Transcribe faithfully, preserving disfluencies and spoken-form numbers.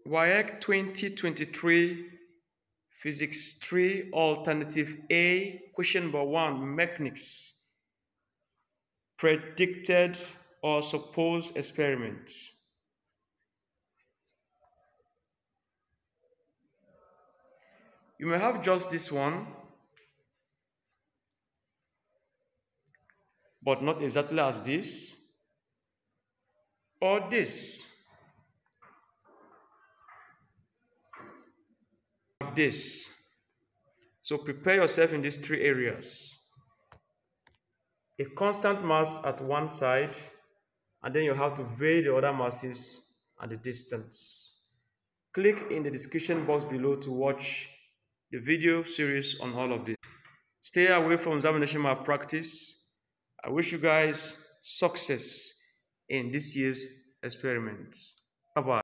Waec twenty twenty-three Physics three Alternative A, question number one, mechanics. Predicted or supposed experiments. You may have just this one, but not exactly as this, or this. This. So prepare yourself in these three areas. A constant mass at one side, and then you have to vary the other masses and the distance. Click in the description box below to watch the video series on all of this. Stay away from examination malpractice. I wish you guys success in this year's experiment. Bye-bye.